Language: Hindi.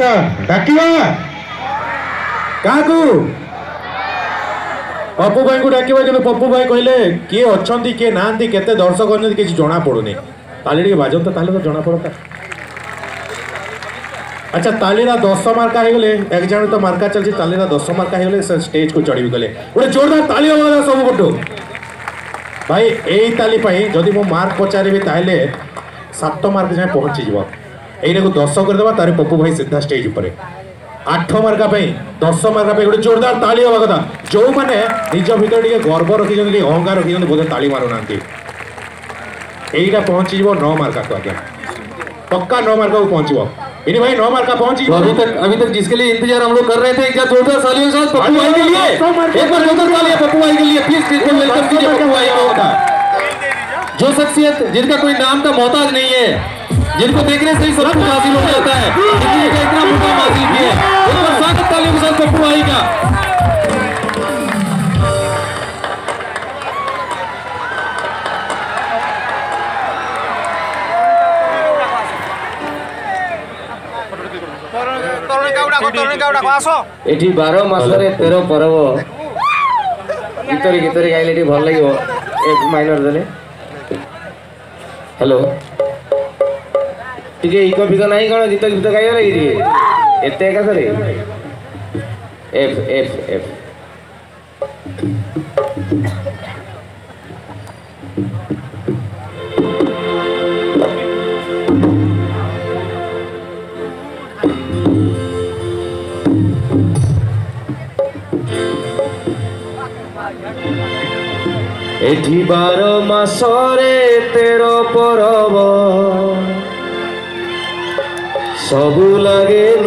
डाकिबा काकू पप्पू भाई को डाकिबा कि पप्पू भाई कहले किए अच्छी किए ना केते दर्शक अच्छे किसी जना पड़ुनी ताली टे बाजन तो जना पड़ता। अच्छा तालीरा 10 मार्का हो गले एक जन तो मार्का चलती तालीरा 10 मार्का हो गले स्टेज को चढ़ी गले गोटे जोरदार ताली होगा सब गोटू भाई यही ताली जदि मो मार्क पचारि ताहले 7 मार्क जाए पहुँची जीव यही को 10 करदे तार पप्पू भाई सीधा स्टेज उपर 8 मार्का 10 मार्का गोटे जोरदार ताली हवा कथा जो मैंने निज भर टे गर्व रखी अहंकार रखी बोधे ताली मारूना यहीटा पहुँची जीव 9 मार्का को आज्ञा पक्का 9 मार्का को पहुँचो इन्हीं भाई 9 मार्का पहुंची। तो अभी तक जिसके लिए इंतजार हम लोग कर रहे थे एक जोरदार तालियों के साथ पप्पू भाई के लिए एक बार जोरदार तालियां पप्पू भाई के लिए प्लीज बिल्कुल वेलकम कीजिए पप्पू भाई को जो शख्सियत जिनका कोई नाम का मोहताज नहीं है जिनको देखने से ही सब कुछ हासिल हो जाता है इतना मुकाम हासिल किया एक बार स्वागत तालियों के साथ पप्पू भाई का। एठी 12 मासरे 13 पर्व गीतरे गाइले भल लगे एक माइनर देले हेलो टिके इको बिको नहीं कौन गीत गीत गाइबा लगी एते एका करे एफ एफ एफ एठी 12 मासरे 13 परब सबु लगे